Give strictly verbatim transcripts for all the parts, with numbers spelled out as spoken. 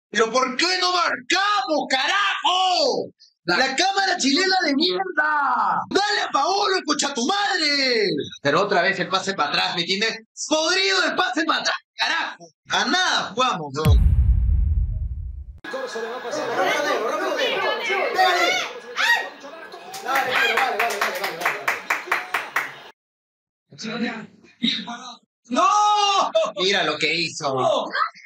¿Pero por qué no marcamos, carajo? La, la cámara chilena de mierda. Dale a Paolo, escucha a tu madre. Pero otra vez el pase para atrás, ¿me entiendes? Podrido el pase para atrás, carajo. A nada jugamos, bro. Corso le va a pasar. Rápido, rápido, rápido. Dale. Dale, vale, vale, vale, vale. ¡No! Mira lo que hizo. No.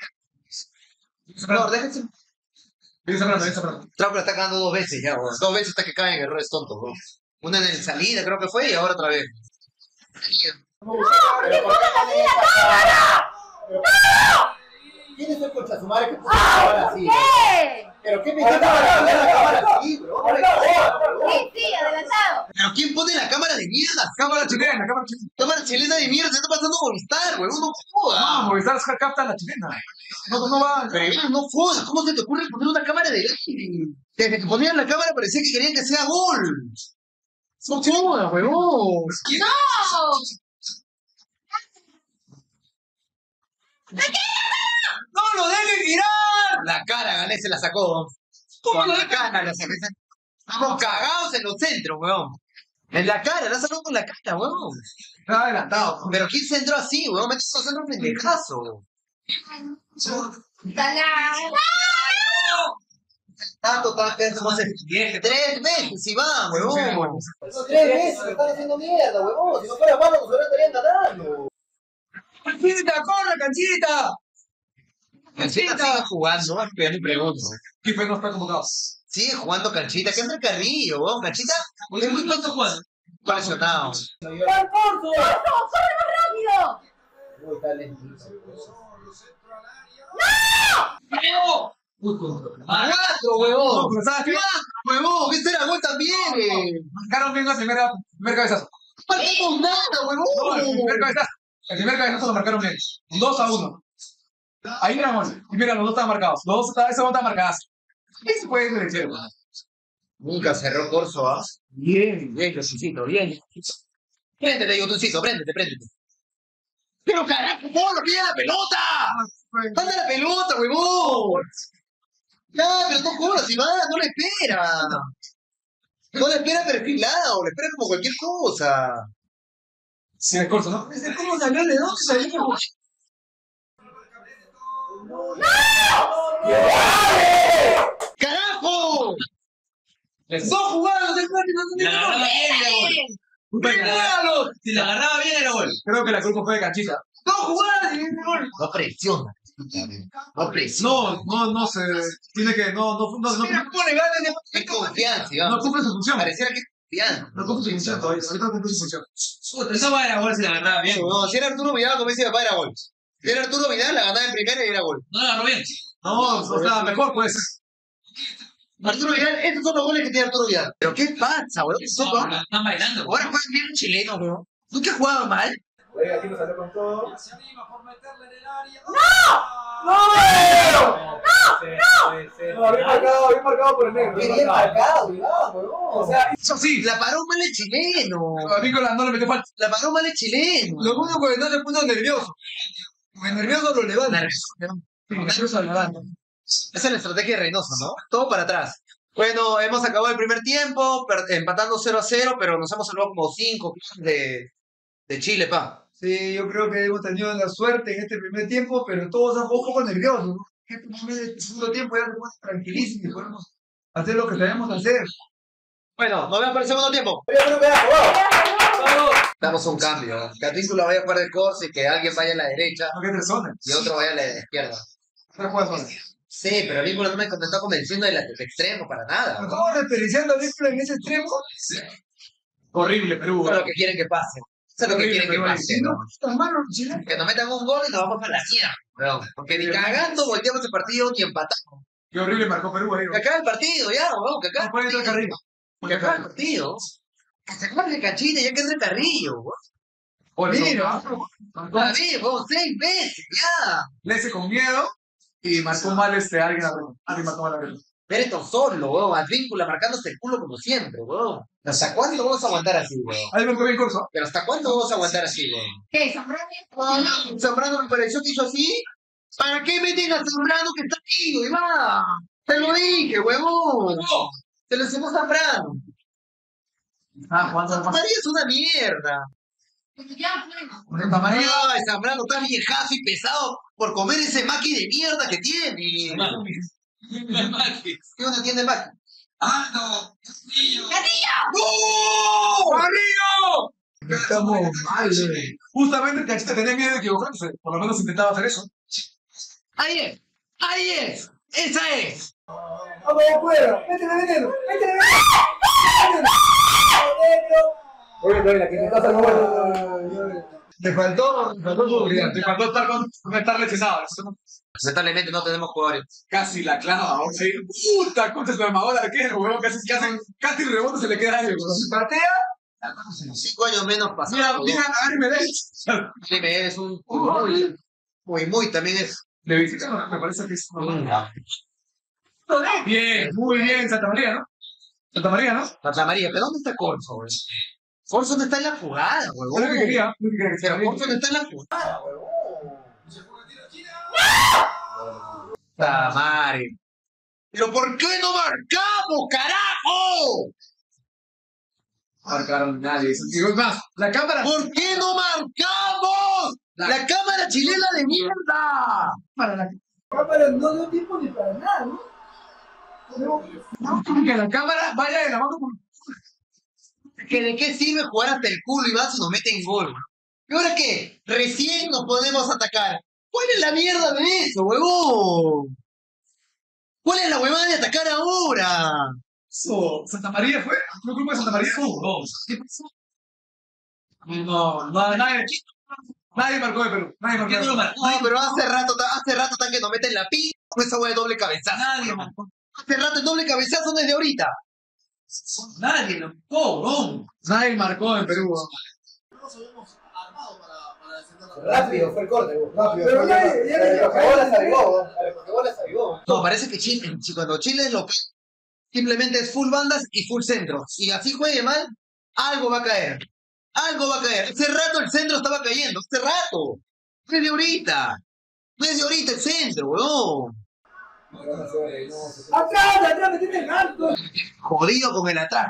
No, déjense. Bien cerrando, bien cerrando. Trump está cagando dos veces ya, bro. Dos veces hasta que caen en errores tontos, bro. Una en el salida creo que fue y ahora otra vez. ¡No! ¡Le pongan así la cámara! ¡No! ¿Quién es el concha su madre que puso la cámara así? ¿Qué? ¿Pero qué me está poniendo la cámara así, bro? Sí, sí, adelantado. ¿Pero quién pone la cámara de mierda? Cámara chilena, cámara chilena. Cámara chilena de mierda, se está pasando Movistar, huevón, no jodas. No, Movistar capta la chilena. No, no va. Pero no jodas, ¿cómo se te ocurre poner una cámara de aire? Desde que ponían la cámara parecía que querían que sea gol. No jodas, huevón. ¡No! ¡No lo dejen mirar! La cara, Gané se la sacó. Con la cara la sacó. Estamos cagados en los centros, weón. En la cara, la sacó con la cara, weón. Está adelantado. Pero ¿quién se entró así, weón? Me estás haciendo un pendejazo. Tanto, tanto, tres veces, Iván, weón. Tres veces me están haciendo mierda, huevón. Si no fuera malo, nos estarían ganando. ¡Canchita, corre, canchita! Canchita sigue jugando, pero ni pregunto. ¿Qué fue? No está convocado. Sigue jugando Canchita, que entra Carrillo, weón. Canchita, es muy pronto jugando. Presionado. ¡Corre, corre más rápido! Uy, está lentito. ¡No! Uy, contra. ¡Cuatro, huevón! No, pero ¿sabes qué? ¡Cuatro, huevón! ¡Esta era gol también! eh. Marcaron bien la primera, primer cabezazo. ¡No marcamos nada, No, el primer huevón! cabezazo. El primer cabezazo lo marcaron bien. Un dos a uno. Ahí era gol. Y mira, los dos estaban marcados. Los dos estaban, ese gol estaba marcadas. ¿Qué se puede decir? Nunca cerró Corso, ¿ah? Bien, bien, Josicito, bien. Préndete, Yotuncito, préndete, préndete. ¡Pero carajo, Polo, pide la pelota! ¡Anda la pelota, huevón! Ya, pero no jodas, Iván, no le espera. No le espera perfilado, le espera como cualquier cosa. Sí, el corso, ¿no? ¿Cómo salió? ¿De dónde salió? ¡Carajo! ¡Dos jugadas del Martín! Si la agarraba bien era gol. ¡Pégalo! Si la agarraba bien era gol. Creo que la culpa fue de Canchita. ¡Dos jugadas y viene gol! No presiona. No presiona. No, no, no se. Tiene que. No, no, no, no. Mira, pone ganas de... Es confianza, Iván. No cumple su función. Pareciera que es confianza. No cumple su función todavía. Ahorita no cumple su función. Puta, esa va era gol si la agarraba bien. No, si era Arturo Vidal, como dice papá, era gol. Si era Arturo Vidal, la ganaba en primera y era gol. No la agarró bien. No, o sea, mejor puede ser. Arturo Vidal, estos son los goles que tiene Arturo Vidal. ¿Pero qué pasa, weón? ¿Qué No, sopa? pero están bailando. Ahora juega bien un chileno, weón. ¿Nunca jugaba mal? Oiga, aquí nos salió con todo. ¡No! No, bien marcado, bien marcado por el negro. Bien marcado, Iván, weón. O sea, eso sí. La paró mal el chileno. A Nicolás no le metió falta. La paró mal el chileno. Lo único que no le puso nervioso. Porque nervioso lo levanta. Nervioso lo levanta. Esa es la estrategia de Reynoso, ¿no? Todo para atrás. Bueno, hemos acabado el primer tiempo, empatando cero a cero, pero nos hemos salvado como cinco de, de Chile, pa. Sí, yo creo que hemos tenido la suerte en este primer tiempo, pero todos han jugado un poco nerviosos, ¿no? Este primer segundo tiempo ya se pone tranquilísimo y podemos hacer lo que tenemos que hacer. Bueno, nos vemos para el segundo tiempo. Damos un cambio. Que Advíncula vaya a jugar de corso y que alguien vaya a la derecha No que zona. y otro vaya a la izquierda. No juega zona. Sí, pero Advíncula no me contestó convenciendo del de extremo para nada. ¿no? Estamos desperdiciando a Víctor en ese extremo. Horrible, Perú. Eso es lo que quieren que pase. Eso es lo que quieren que pase. Si no, ¿no? tan malo, chileno. Que nos metan un gol y nos vamos a la mierda. ¿no? Porque ni cagando volteamos el partido ni empatamos. Qué horrible marcó Perú ahí. Que acabe el partido ya, weón. Que acabe No puede entrar Carrillo. Que acabe el partido. Que se acabe el Cachita y ya que entre Carrillo, weón. Mira, Está bien, weón, seis veces, ya. Lese con miedo y marcó mal este alguien a Perú. Alguien marcó mal a Perú. Bereton solo, weón. Advíncula marcándose el culo como siempre, weón. ¿Hasta cuándo vamos a aguantar así, weón? Ahí marcó bien Corso. Pero ¿hasta cuándo vamos a aguantar así, weón? ¿Qué? ¿Zambrano? Zambrano me pareció que hizo así ¿Para qué meten a Zambrano que está aquí, huevada? Te lo dije, huevón. Te lo hacemos Zambrano. Ah, Juan Santa María es una mierda. Santa María. Ay, Zambrano está viejazo y pesado por comer ese maqui de mierda que tiene. ¿Qué onda tiene maqui? ¡Ah, no! ¡Castillo! ¡No! ¡Amigo! Estamos mal, güey. Justamente el cachita tenía miedo de equivocarse. Por lo menos intentaba hacer eso. Ahí es. Ahí es. Esa es. ¡Vamos afuera! ¡Métele veneno! ¡Métele veneno! Oye, oye, la que me está saliendo bueno. Te faltó, te faltó seguridad. Te faltó estar con, no estar lesionado. Lamentablemente no tenemos jugadores. Casi la clava, vamos a ir. ¡Puta! Concha su armador arquero, huevón. Casi, casi, casi el rebote se le queda a ellos. Si patea. Cinco años menos Mira, pasados. mira, a ver, me ves. Dime, es un muy, muy, muy, también es. Le visita, me parece que es normal. Bien, muy bien, Santa María, ¿no? Santa María, ¿no? Santa María, ¿pero dónde está Corso, güey? Corso no está en la jugada, Es lo huevón. que quería, es lo que quería que Pero sea. Corso no está en la jugada, huevón. ¡Puta madre! ¿Pero por qué no marcamos, carajo? Marcaron nadie. Digo, es más, la cámara. ¿Por qué no marcamos? La cámara chilena de mierda. Para la Cámara no dio tiempo ni para nada, ¿no? Tenemos que- no, que la cámara vaya de la mano con. ¿Que ¿De qué sirve jugar hasta el culo y más si nos meten gol, weón? ¿Y ahora qué? Recién nos podemos atacar. ¿Cuál es la mierda de eso, huevón? ¿Cuál es la huevada de atacar ahora? Eso, ¿Santa María fue? ¿No grupo de Santa María? No. ¿Qué pasó? No, no, nadie. Nadie marcó de Perú. Nadie ¿Por marcó qué de no lo Perú. marcó? No, pero hace rato, hace rato están que nos meten la pi con esa hueá de doble cabezazo. Nadie marcó. Hace rato el doble cabezazo no es de ahorita. Nadie lo marcó, bro. Nadie marcó en Perú. Rápido, fue el corte, güey. Rápido. Pero fue ya- el ya- corte. ya- Pero ya- lo que bola se avivó, güey. Lo que bola se avivó. No, parece que Chile, si cuando Chile es local, simplemente es full bandas y full centro. Si así juegue mal, algo va a caer. Algo va a caer. Hace rato el centro estaba cayendo. Hace rato. No es de ahorita. No es de ahorita el centro, weón. ¡Atrás, atrás, metiste el canto! Jodido con el atrás.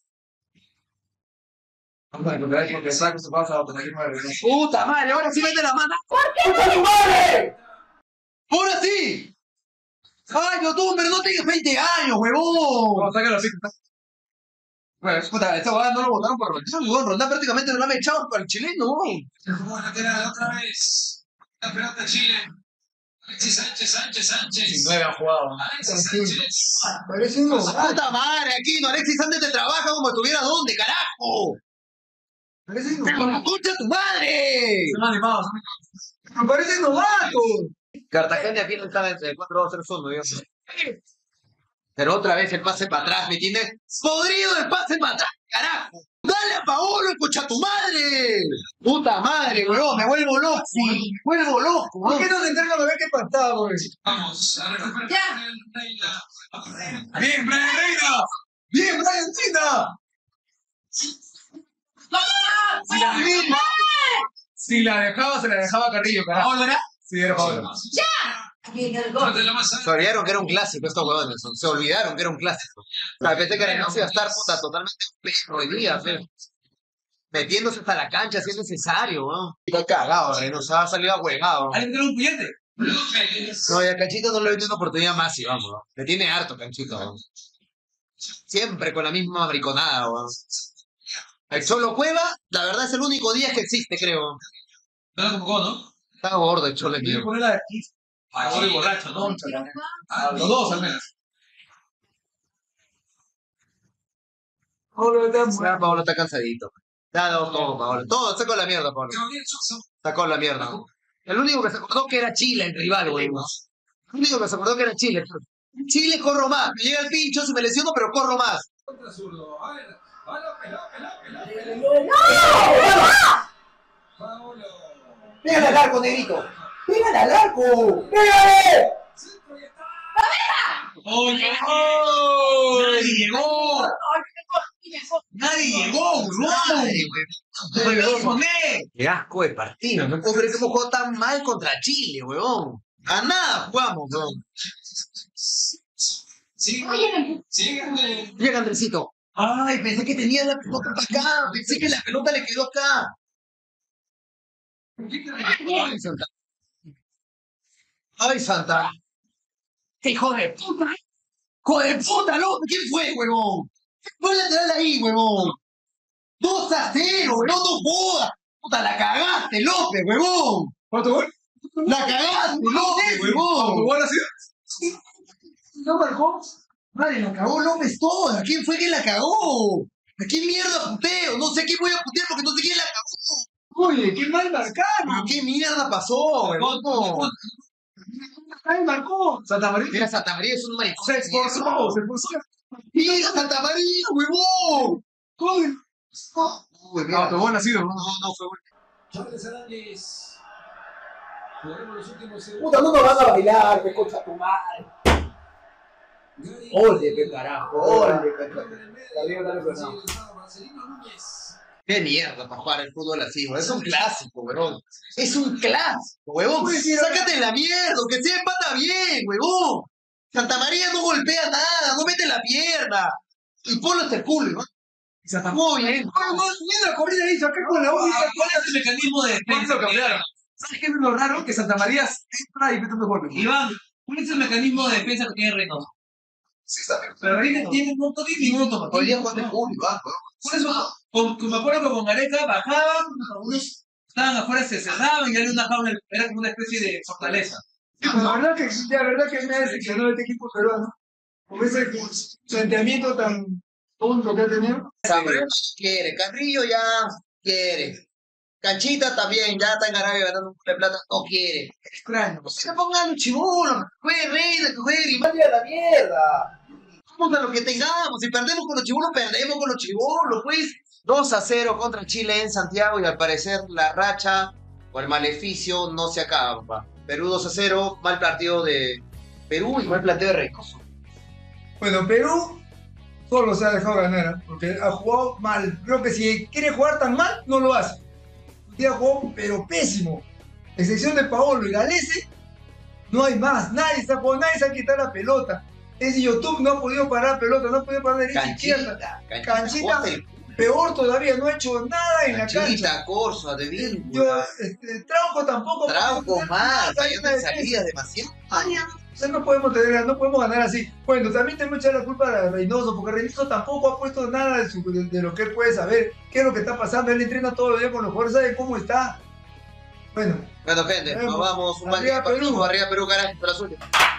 Vamos a encontrar porque saco se pasa a otra madre. Puta madre, ahora sí mete la mano. ¡Puta tu madre! ¡Ahora sí! ¡Ay, youtuber, no tienes veinte años, huevón! Vamos a sacar la pista. Bueno, puta, esta huevada no lo votaron por Roldán, huevón. Roldán prácticamente no lo han echado para el chileno, huevón. Se jugó lateral otra vez. La pelota Chile. Alexis Sánchez, Sánchez, Sánchez. diecinueve han jugado. Alexis Sánchez. Parece un novato. ¡Puta madre, aquí no! Alexis antes te trabaja como estuviera donde, carajo. Parece un ¡Pero novato. escucha tu madre! Son animados. Me parece novato. Cartagena aquí no estaba en cuatro dos tres uno, Dios. Pero otra vez el pase para atrás, ¿me entiendes? ¡Podrido el pase para atrás, carajo! ¡Dale a Paolo, escucha tu madre! ¡Puta madre, weón! ¡Me vuelvo loco! ¡Me vuelvo loco, ¿Por weón! qué no se entregan a ver qué pasaba, güey? Vamos a recuperar Ya. el Reina. ¡Bien, Brian Reina! ¡Bien, Brian China! Si la, si la dejaba, se la dejaba Carrillo, carajo. ¿Ahora era? Sí, era Pablo. De la más Se olvidaron que era un clásico estos huevones, se olvidaron que era un clásico. O sea, pensé que Reynoso iba a estar puta totalmente un perro hoy día, fe. Metiéndose hasta la cancha si es necesario, weón. Está cagado, Reynoso, ha salido ahuevado. ¿Alguien tiene un cliente? No, y a Canchito no le doy una oportunidad más y vamos, weón. Le tiene harto Canchito, weón. Siempre con la misma briconada, weón. El Cholo Cueva, la verdad es el único día que existe, creo. No lo convocó, ¿no? Está gordo el Cholo, Tiene que mío. ponerla de aquí. Ahora y borracho, ¿no? A los dos, al menos. Pablo está muy- Ah, Paolo está cansadito. Ya, no, todo, Paolo. Todo, sacó la mierda, Paolo. Sacó la mierda. El único que se acordó que era Chile el rival, güey. El único que se acordó que era Chile. Chile corro más. Me llega el pincho, si me lesiono, pero corro más. ¡Pégale al arco, negrito! ¡Pégale al arco! ¡Pégale! ¡Oh, no! ¡Nadie llegó! ¡Nadie llegó, huevón! ¡Poné! Qué asco de partido. No puedo creer que hemos jugado tan mal contra Chile, huevón. A nada jugamos, weón. Sigue, sigue. Llega Andresito. Ay, pensé que tenía la pelota para acá. Pensé que la pelota le quedó acá. Ay, Santa. Ay, Santa. ¡Qué hijo de puta! ¡Hijo de puta, loco! ¿Quién fue, huevón? Fue el lateral ahí, huevón. dos a cero, huevón, no jodas. Puta, la cagaste, López, huevón. ¿Cuánto gol? La cagaste, López, huevón. ¿Cuánto gol ha sido? ¿No marcó? Madre, la cagó López toda. ¿Quién fue quien la cagó? ¿A quién mierda puteo? No sé quién voy a putear porque no sé quién la cagó. Oye, qué mal marcaron. ¿Qué mierda pasó, huevón? Ay, marcó. Santa María. Mira, Santa María es un maricón. Se esforzó, se esforzó. ¡Mira, Santa María, huevón! Joder. Uy, mira. Autogol ha sido, ¿no? No, no, fue bueno. Charles Arangues. Jugaremos los últimos segundos. Puta, no nos van a bailar, pe concha tu madre. Ole, pe carajo. Ole, pe carajo. La liga está lesionado. Marcelino Núñez. Qué mierda para jugar el fútbol así, huevón. Es un clásico, huevón. Es un clásico, huevón. Sácate la mierda, que sea empata bien, huevón. Santa María no golpea nada, no mete la pierna. Y ponlo hasta el culo, ¿no? Y Santa Muy bien. Mira la corrida ahí, acá con la única. ¿Cuál es el mecanismo de defensa? ¿Cuándo cambiaron? ¿Sabes qué es lo raro? Que Santa María entra y mete un mejor. Iván, ¿cuál es el mecanismo de defensa que tiene Reynoso? Sí, está bien. Pero Reynoso tiene un montón de minutos. Hoy día jugaste Julio, va, huevón. Por eso, con, con, me acuerdo que con Gareca bajaban, unos estaban afuera, se cerraban y había una jaula, era como una especie de fortaleza. La verdad que, la verdad que me ha decepcionado este equipo peruano. Con ese planteamiento tan tonto que ha tenido. Sabrina quiere, Carrillo ya quiere. Canchita también, ya está en Arabia ganando un poco de plata, no quiere. Extraño. No se pongan chibolos, que juegue Reina, que juegue Grimaldi. ¡Vaya la mierda! Vamos a lo que tengamos, si perdemos con los chibolos, perdemos con los chibolos, pues. dos a cero contra Chile en Santiago y al parecer la racha o el maleficio no se acaba, papá. Perú dos a cero, mal partido de Perú y mal planteo de Reynoso. Bueno, Perú solo se ha dejado ganar, ¿eh? Porque ha jugado mal. Creo que si quiere jugar tan mal, no lo hace. Un día jugó, pero pésimo. Excepción de Paolo y Galese, no hay más. Nadie está jugando, nadie se ha quitado la pelota. Ese YouTube no ha podido parar la pelota, no ha podido parar derecha izquierda. Canchita, Canchita, Canchita, peor todavía, no ha hecho nada en la cancha. Canchita, Corso, de Yo, Víncula, este, Trauco tampoco. Trauco más, Hay hay una una defensa. salida demasiado. O sea, no podemos tener, no podemos ganar así. Bueno, también tengo que echar la culpa a Reynoso, porque Reynoso tampoco ha puesto nada de, su, de, de lo que él puede saber, qué es lo que está pasando. Él entrena todos los días con los jugadores, sabe cómo está. Bueno, Bueno, gente, nos vamos. Un Arriba, buen Perú. Arriba Perú, carajo, hasta la suerte.